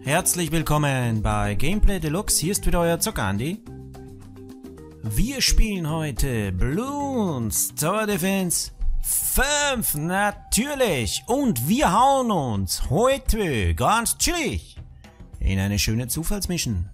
Herzlich willkommen bei Gameplay Deluxe, hier ist wieder euer Zocker Andi. Wir spielen heute Bloons Tower Defense 5, natürlich. Und wir hauen uns heute ganz chillig in eine schöne Zufallsmission.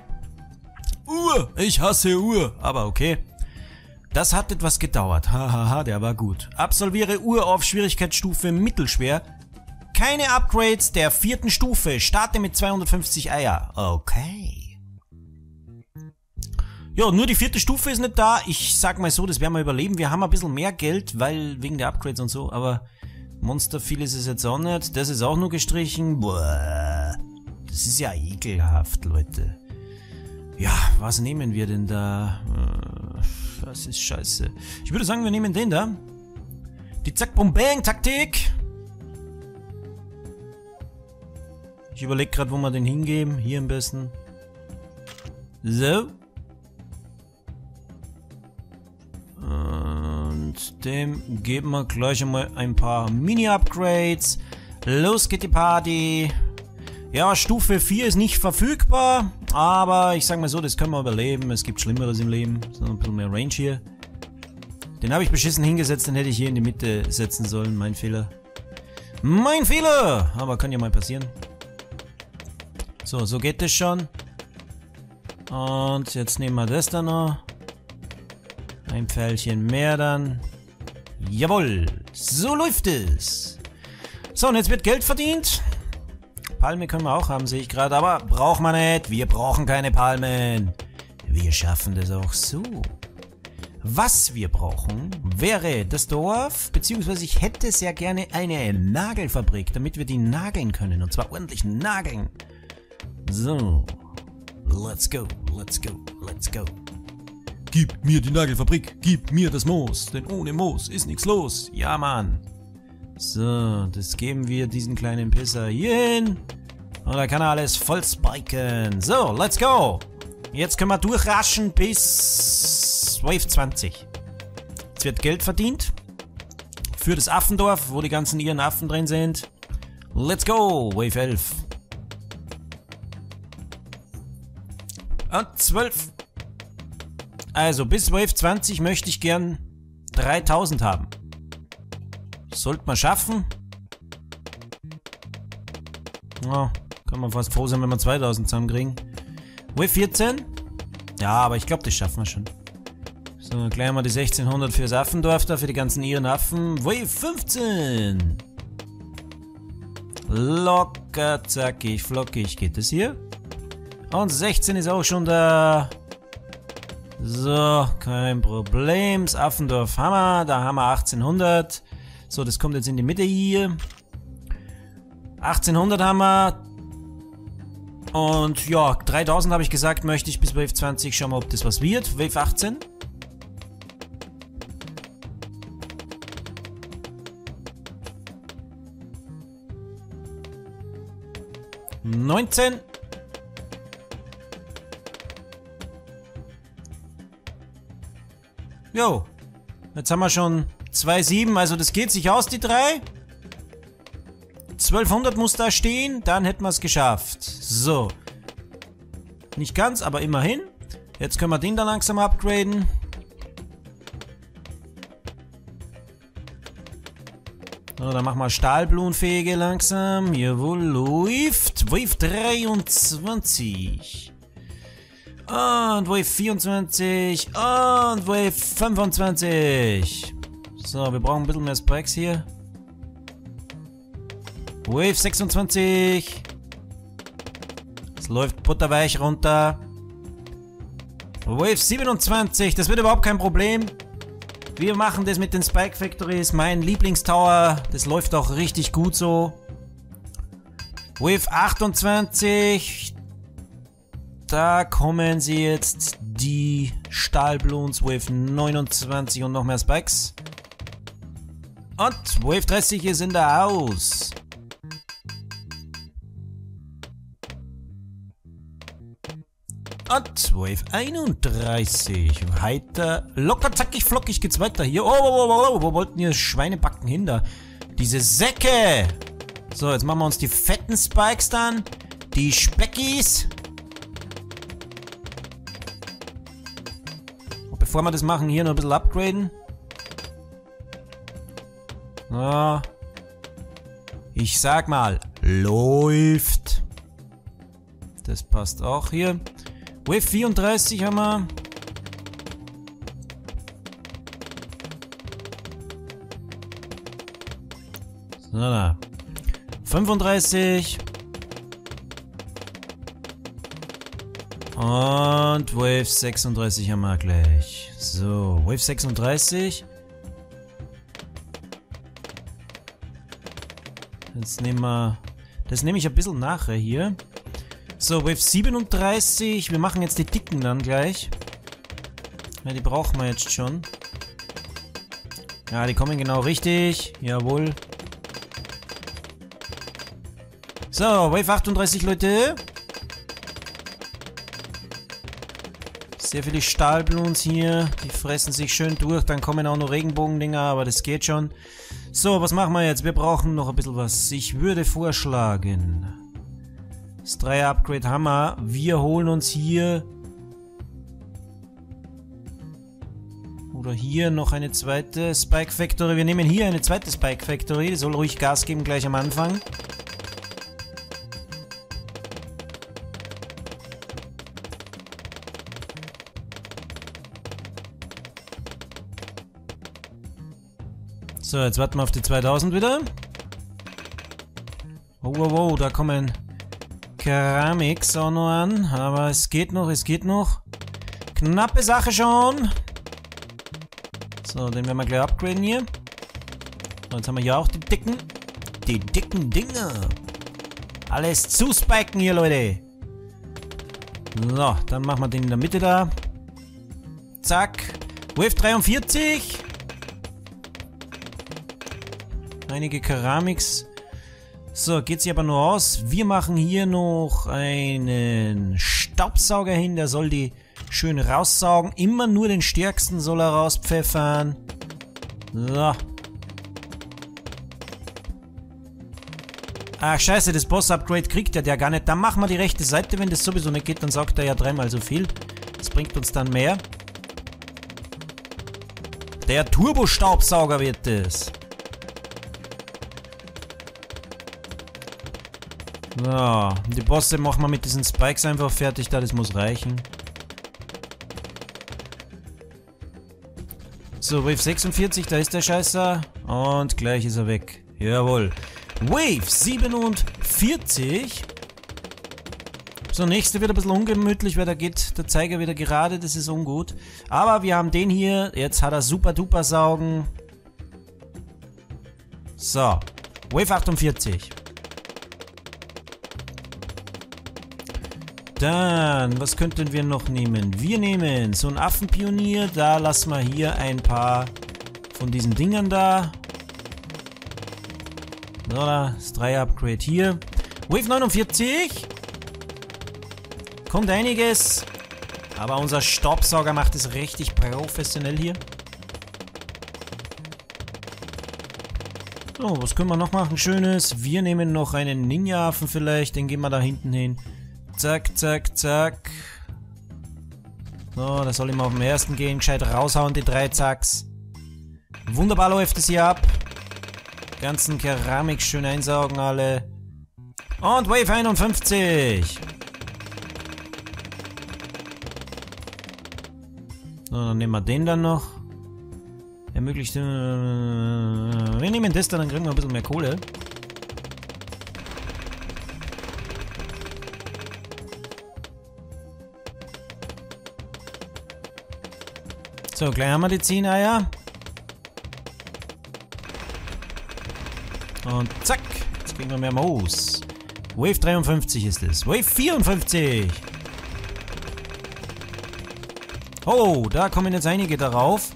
Ich hasse Uhr, aber okay. Das hat etwas gedauert, hahaha, der war gut. Absolviere Uhr auf Schwierigkeitsstufe mittelschwer. Keine Upgrades der 4. Stufe. Starte mit 250 Eier. Okay. Ja, nur die 4. Stufe ist nicht da. Ich sag mal so, das werden wir überleben. Wir haben ein bisschen mehr Geld, weil wegen der Upgrades und so. Aber Monster viel ist es jetzt auch nicht. Das ist auch nur gestrichen. Boah. Das ist ja ekelhaft, Leute. Ja, was nehmen wir denn da? Das ist scheiße. Ich würde sagen, wir nehmen den da. Die Zack-Bum-Bang-Taktik. Ich überlege gerade, wo wir den hingeben. Hier am besten. So. Und dem geben wir gleich einmal ein paar Mini-Upgrades. Los geht die Party. Ja, Stufe 4 ist nicht verfügbar. Aber ich sag mal so, das können wir überleben. Es gibt Schlimmeres im Leben. So ein bisschen mehr Range hier. Den habe ich beschissen hingesetzt. Den hätte ich hier in die Mitte setzen sollen. Mein Fehler. Mein Fehler! Aber kann ja mal passieren. So geht es schon. Und jetzt nehmen wir das da noch. Ein Pfeilchen mehr dann. Jawohl, so läuft es. So, und jetzt wird Geld verdient. Palme können wir auch haben, sehe ich gerade. Aber brauchen wir nicht. Wir brauchen keine Palmen. Wir schaffen das auch so. Was wir brauchen, wäre das Dorf. Beziehungsweise ich hätte sehr gerne eine Nagelfabrik, damit wir die nageln können. Und zwar ordentlich nageln. So, let's go, let's go, let's go. Gib mir die Nagelfabrik, gib mir das Moos, denn ohne Moos ist nichts los. Ja, Mann. So, das geben wir diesen kleinen Pisser hier hin. Und da kann er alles voll spiken. So, let's go. Jetzt können wir durchraschen bis Wave 20. Jetzt wird Geld verdient. Für das Affendorf, wo die ganzen ihren Affen drin sind. Let's go, Wave 11. Und 12. Also bis Wave 20 möchte ich gern 3000 haben. Sollte man schaffen. Ja, kann man fast froh sein, wenn wir 2000 zusammenkriegen. Wave 14. Ja, aber ich glaube, das schaffen wir schon. So, gleich mal die 1600 fürs Affendorf da, für die ganzen ihren Affen. Wave 15. Locker, zackig, flockig geht es hier. Und 16 ist auch schon da. So, kein Problem. Das Affendorf haben wir. Da haben wir 1800. So, das kommt jetzt in die Mitte hier. 1800 haben wir. Und ja, 3000 habe ich gesagt, möchte ich bis Wave 20. Schauen wir, ob das was wird. Wave 18. $19. Jo, jetzt haben wir schon 2,7, also das geht sich aus, die 3. 1200 muss da stehen, dann hätten wir es geschafft. So. Nicht ganz, aber immerhin. Jetzt können wir den da langsam upgraden. So, dann machen wir Stahlblumenfähige langsam. Jawohl, läuft. Wave 23. Und Wave 24 und Wave 25. So, wir brauchen ein bisschen mehr Spikes hier. Wave 26. Es läuft butterweich runter. Wave 27, das wird überhaupt kein Problem. Wir machen das mit den Spike Factories, mein Lieblingstower. Das läuft auch richtig gut so. Wave 28. Da kommen sie jetzt, die Stahlbloons, Wave 29 und noch mehr Spikes. Und Wave 30 ist in der Haus. Und Wave 31. Weiter. Locker, zackig, flockig geht's weiter hier. Oh, wo wollten hier Schweinebacken hin da? Diese Säcke. So, jetzt machen wir uns die fetten Spikes dann. Die Speckis. Und bevor wir das machen, hier noch ein bisschen upgraden. Ja. Ich sag mal, läuft. Das passt auch hier. Wave 34 haben wir. So, da. 35. Und Wave 36 haben wir gleich. So, Wave 36. Jetzt nehmen wir... Das nehme ich ein bisschen nachher hier. So, Wave 37. Wir machen jetzt die dicken dann gleich. Ja, die brauchen wir jetzt schon. Ja, die kommen genau richtig. Jawohl. So, Wave 38, Leute. Sehr viele Stahlbloons hier. Die fressen sich schön durch. Dann kommen auch noch Regenbogendinger, aber das geht schon. So, was machen wir jetzt? Wir brauchen noch ein bisschen was. Ich würde vorschlagen... Das 3er-Upgrade haben wir. Wir holen uns hier... Oder hier noch eine zweite Spike Factory. Wir nehmen hier eine zweite Spike Factory. Die soll ruhig Gas geben gleich am Anfang. So, jetzt warten wir auf die 2000 wieder. Oh, wow, wow, da kommen Keramiks auch noch an. Aber es geht noch, es geht noch. Knappe Sache schon. So, den werden wir gleich upgraden hier. So, jetzt haben wir hier auch die dicken. Die dicken Dinger. Alles zuspiken hier, Leute. So, dann machen wir den in der Mitte da. Zack. Wave 43. Einige Keramiks. So, geht sie aber nur aus. Wir machen hier noch einen Staubsauger hin. Der soll die schön raussaugen. Immer nur den stärksten soll er rauspfeffern. So. Ach, scheiße, das Boss-Upgrade kriegt der gar nicht. Dann machen wir die rechte Seite. Wenn das sowieso nicht geht, dann saugt er ja dreimal so viel. Das bringt uns dann mehr. Der Turbo-Staubsauger wird es. So, die Bosse machen wir mit diesen Spikes einfach fertig, da das muss reichen. So, Wave 46, da ist der Scheißer. Und gleich ist er weg. Jawohl. Wave 47. So, nächste wird ein bisschen ungemütlich, weil da geht der Zeiger wieder gerade, das ist ungut. Aber wir haben den hier, jetzt hat er super duper saugen. So, Wave 48. Dann, was könnten wir noch nehmen? Wir nehmen so einen Affenpionier. Da lassen wir hier ein paar von diesen Dingern da. So, das 3er-Upgrade hier. Wave 49. Kommt einiges. Aber unser Staubsauger macht es richtig professionell hier. So, was können wir noch machen? Schönes. Wir nehmen noch einen Ninja-Affen vielleicht. Den gehen wir da hinten hin. Zack, zack, zack. So, das soll immer auf den ersten gehen. Gescheit raushauen, die 3 Zacks. Wunderbar läuft es hier ab. Ganzen Keramik schön einsaugen alle. Und Wave 51. So, dann nehmen wir den dann noch. Ermöglicht... wir nehmen das dann kriegen wir ein bisschen mehr Kohle. So, gleich haben wir die 10 Eier. Und zack, jetzt kriegen wir mehr Moos. Wave 53 ist es. Wave 54. Oh, da kommen jetzt einige darauf.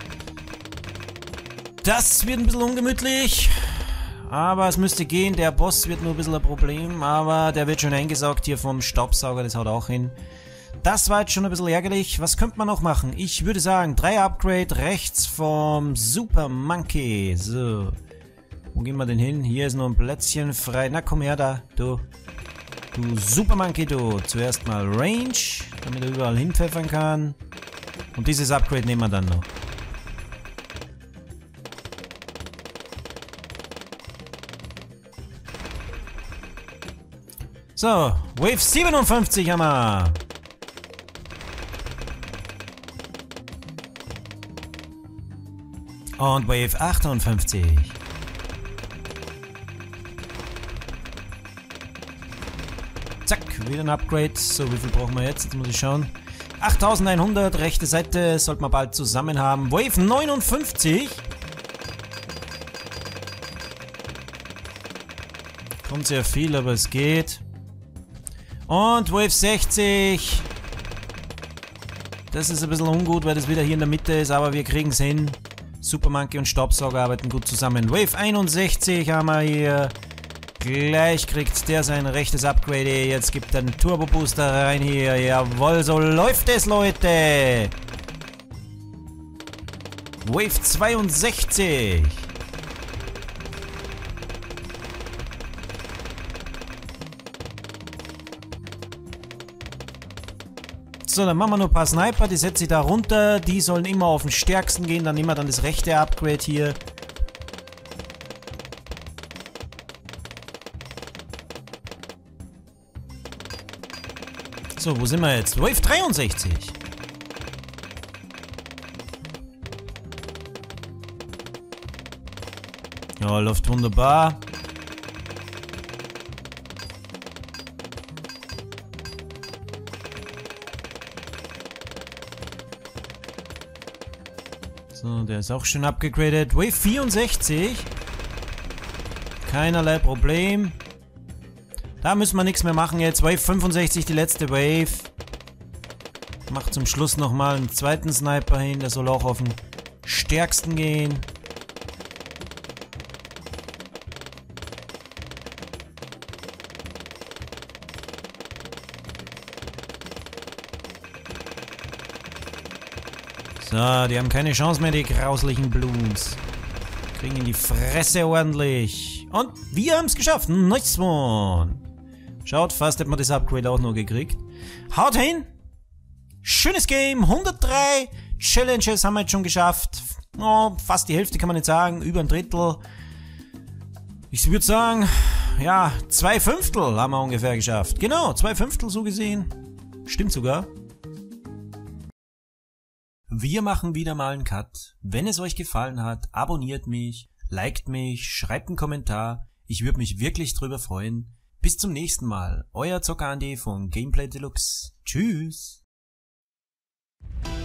Das wird ein bisschen ungemütlich. Aber es müsste gehen. Der Boss wird nur ein bisschen ein Problem. Aber der wird schon eingesaugt hier vom Staubsauger. Das haut auch hin. Das war jetzt schon ein bisschen ärgerlich. Was könnte man noch machen? Ich würde sagen, 3er-Upgrade rechts vom Super Monkey. So. Wo gehen wir denn hin? Hier ist noch ein Plätzchen frei. Na, komm her da, du. Du Super Monkey, du. Zuerst mal Range, damit er überall hinpfeffern kann. Und dieses Upgrade nehmen wir dann noch. So, Wave 57 haben wir. Und Wave 58. Zack, wieder ein Upgrade. So, wie viel brauchen wir jetzt? Jetzt muss ich schauen. 8100, rechte Seite, sollte man bald zusammen haben. Wave 59. Kommt sehr viel, aber es geht. Und Wave 60. Das ist ein bisschen ungut, weil das wieder hier in der Mitte ist, aber wir kriegen es hin. Super Monkey und Staubsauger arbeiten gut zusammen. Wave 61 haben wir hier. Gleich kriegt der sein rechtes Upgrade. Jetzt gibt er einen Turbo Booster rein hier. Jawohl, so läuft es, Leute. Wave 62. So, dann machen wir noch ein paar Sniper. Die setze ich da runter. Die sollen immer auf den stärksten gehen. Dann nehmen wir dann das rechte Upgrade hier. So, wo sind wir jetzt? Wave 63. Ja, läuft wunderbar. So, der ist auch schön abgegradet. Wave 64. Keinerlei Problem. Da müssen wir nichts mehr machen jetzt. Wave 65, die letzte Wave. Macht zum Schluss nochmal einen zweiten Sniper hin. Der soll auch auf den stärksten gehen. So, die haben keine Chance mehr, die grauslichen Blooms. Kriegen in die Fresse ordentlich. Und wir haben es geschafft. Nice one. Schaut, fast hätten wir das Upgrade auch noch gekriegt. Haut hin. Schönes Game. 103 Challenges haben wir jetzt schon geschafft. Oh, fast die Hälfte kann man nicht sagen. Über ein Drittel. Ich würde sagen, ja, 2/5 haben wir ungefähr geschafft. Genau, 2/5 so gesehen. Stimmt sogar. Wir machen wieder mal einen Cut. Wenn es euch gefallen hat, abonniert mich, liked mich, schreibt einen Kommentar. Ich würde mich wirklich drüber freuen. Bis zum nächsten Mal. Euer Zocker Andi von Gameplay Deluxe. Tschüss.